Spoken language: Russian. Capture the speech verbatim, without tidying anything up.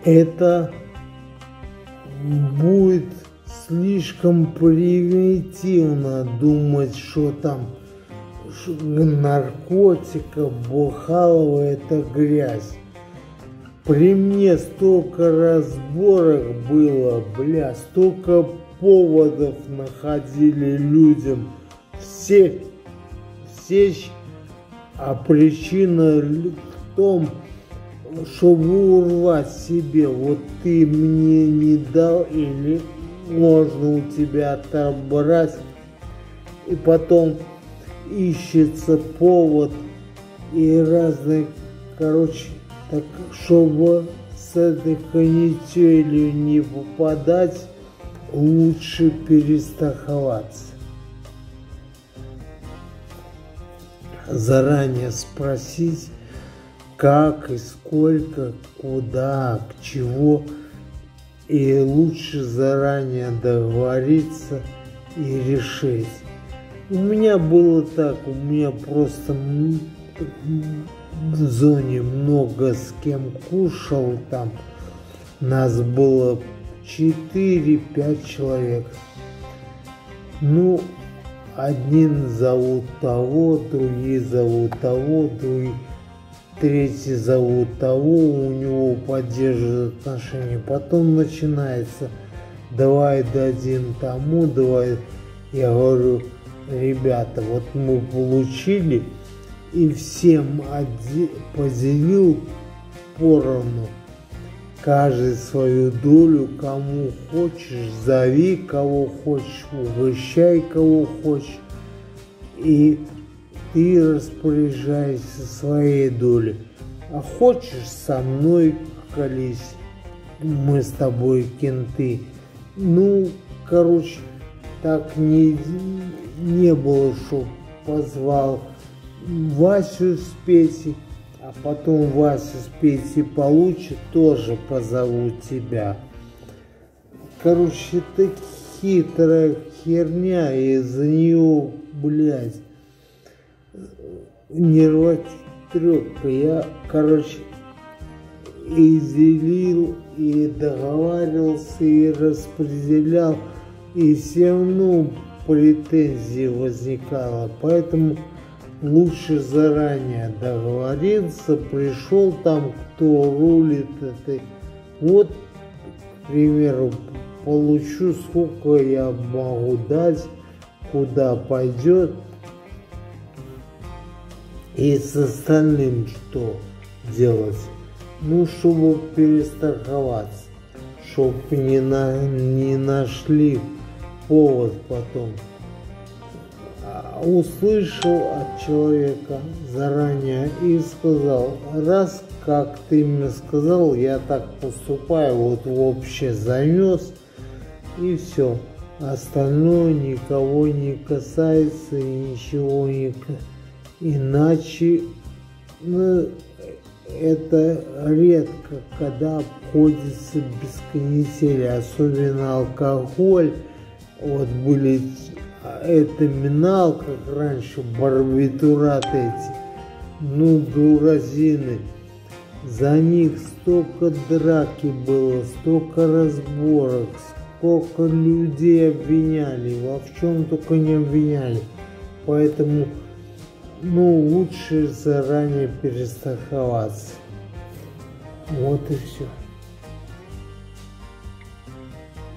это будет слишком примитивно думать, что там наркотика, бухалова — это грязь. При мне столько разборок было, бля, столько поводов находили людям. Все, все, а причина в том, чтобы урвать себе. Вот ты мне не дал, или можно у тебя отобрать, и потом ищется повод и разные, короче, так, чтобы с этой канителью не попадать, лучше перестраховаться. Заранее спросить, как и сколько, куда, к чего, и лучше заранее договориться и решить. У меня было так, у меня просто в зоне много с кем кушал, там нас было четыре-пять человек. Ну, один зовут того, другие зовут того, другие, третий зовут того, у него поддерживают отношения. Потом начинается: давай дадим тому, давай. Я говорю: ребята, вот мы получили, и всем поделил поровну, каждый свою долю. Кому хочешь, зови, кого хочешь, угощай, кого хочешь, и ты распоряжаешься своей долей. А хочешь, со мной колись, мы с тобой кенты. Ну, короче, так не, не было, что позвал Васю с Петей, а потом Вася с Петей получит, тоже позову тебя. Короче, это хитрая херня, и из-за нее, блядь, нервотрепка. Я, короче, и делил, и договаривался, и распределял, и все равно претензии возникало. Поэтому лучше заранее договориться. Пришел там, кто рулит этой. Вот, к примеру, получу, сколько я могу дать, куда пойдет. И с остальным что делать? Ну, чтобы перестраховаться, чтобы не, на, не нашли повод потом. Услышал от человека заранее и сказал: раз как ты мне сказал, я так поступаю, вот вообще занес, и все. Остальное никого не касается, и ничего не касается. Иначе, ну, это редко, когда обходится без канители, особенно алкоголь. Вот были, это минал, как раньше, барбитураты эти, ну, дуразины. За них столько драки было, столько разборок, сколько людей обвиняли, во в чем только не обвиняли. Поэтому, ну, лучше заранее перестраховаться. Вот и все.